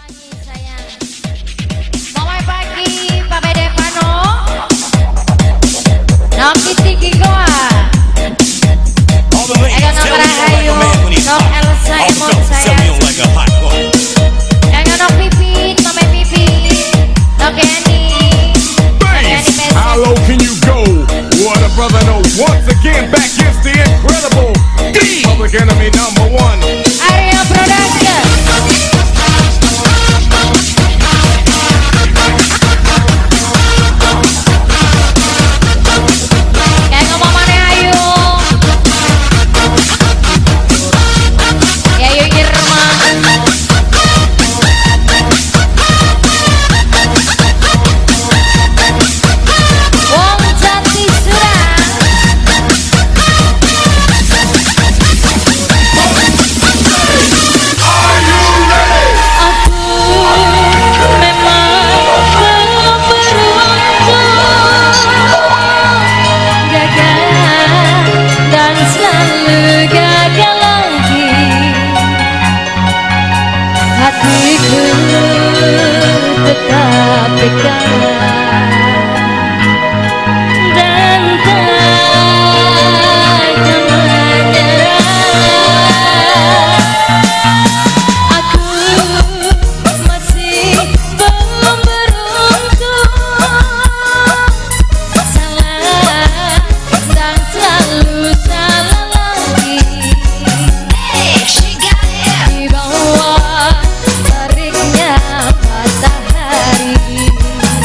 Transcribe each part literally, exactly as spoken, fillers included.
Once again, back is the incredible D. Public Enemy number one. Area Production. Kayak ngomong mana ayo. Ya yuk Irma. Wong Jati Surang. Hatiku tetap pegang dan takkan menyerah. Aku masih belum beruntung, salah dan selalu salah lagi. Di bawah teriknya matahari,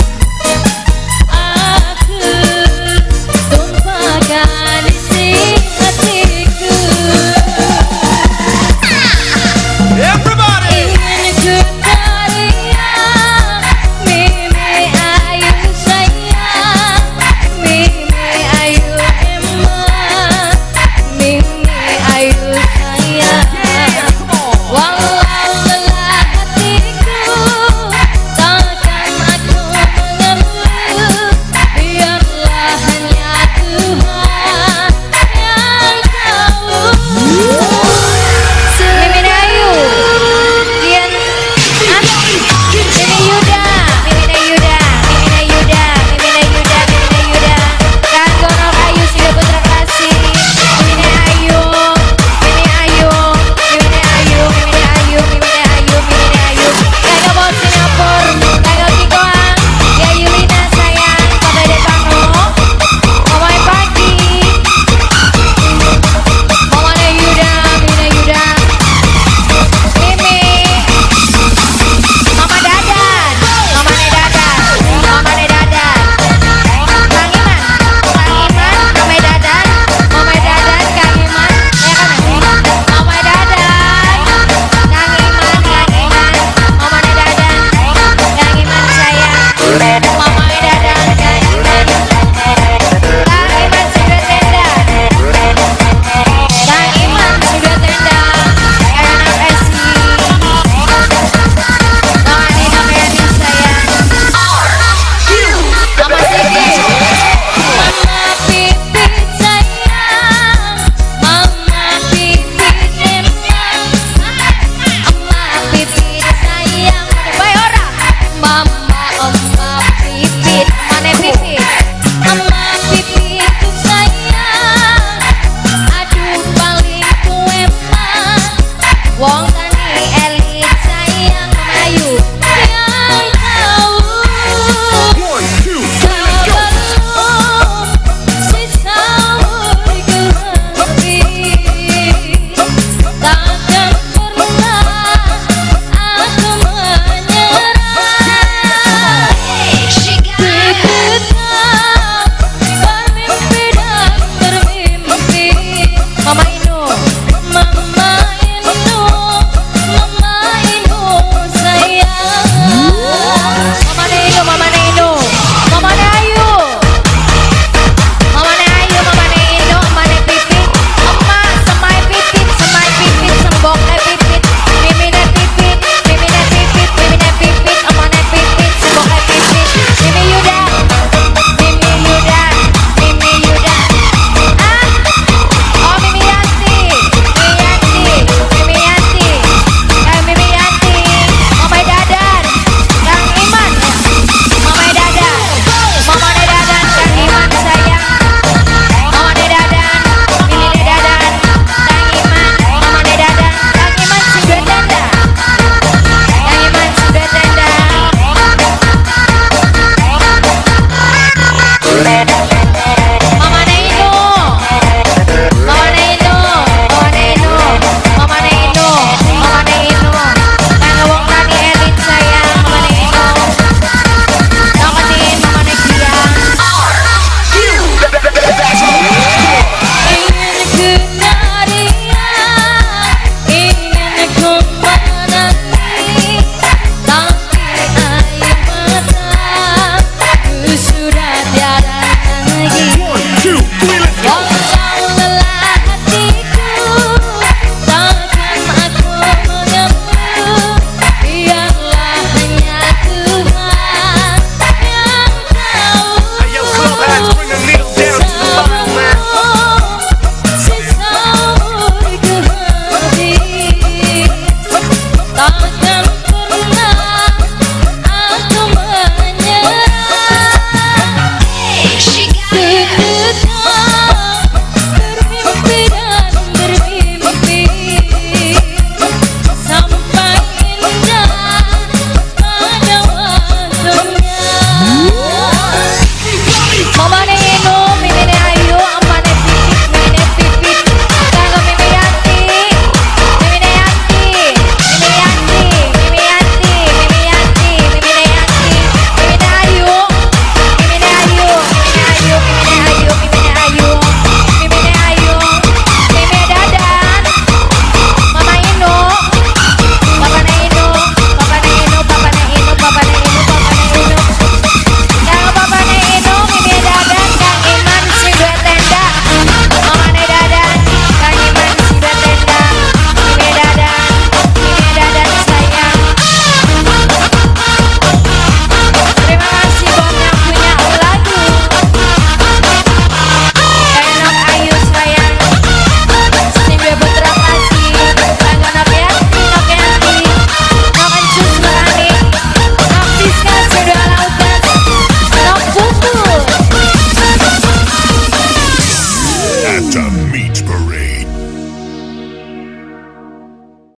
aku tumpahkan isi hatiku. Everybody! Ingin ku teriak, Mimi ayu sayang, Mimi ayu emang, Mimi ayu sayang. Walau lelah hatiku, takkan aku mengeluh, biarlah hanya Tuhan yang tahu. Mimin Ayu, Dian, ah, Mimi Yuda, Mimin Yuda, Mimin Yuda, Mimin Yuda, Mimin Yuda, Kang Gonok Ayu Sido Putra Kasih, Mimin Ayu, Mimin Ayu, Mimin Ayu, Mimin Ayu, Mimin Ayu, Mimin Ayu, Kagak mau Singapura, Kagak Kikoang, Ya Yulina sayang, Papa Depano, Mamai Pagi, Mamane Yuda, Mimin Yuda, Mimi, Mama Dadan, Mamane Dadan, Mamane Dadan, Kang Iman, Kang Iman, Mama Dadan, Mama Dadan, Kang Iman, ya kan? Mama Dadan, Kang Iman, Kang Iman, Mamane Dadan, Kang Iman sayang, Mama Dadan, Kang Iman, Kang Iman sudah tenda, Kang Iman sudah tenda, anak Esi, Mamane Nomerni sayang, Mama Siti, Mama Pipit sayang, Mama Pipit emang, Mama Pipit sayang, bae ora, Mama Oma Pipit, Mane Pipit, Mama Pipit ku sayang, aduh paling ku emang, wong tani elit sayang, Mama Ayu.